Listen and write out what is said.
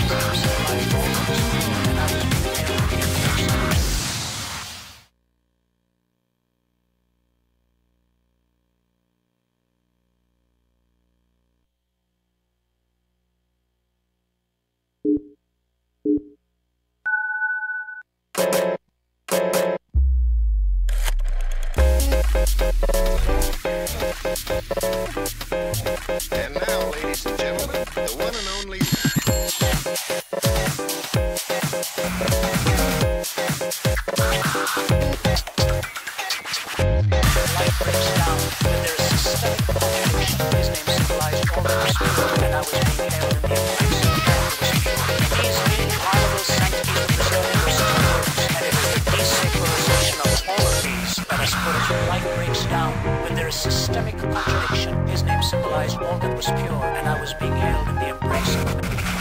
And now, ladies and gentlemen, the one and only... Light breaks down when there is systemic contradiction. His name symbolized order, spirit, and I was being held in the embrace of God. These inviolable sanctities were preserved in certain words, and it is the desacralization of all of these that has put it. Light breaks down when there is systemic contradiction. His name symbolized all that was pure, and I was being held in the embrace of God.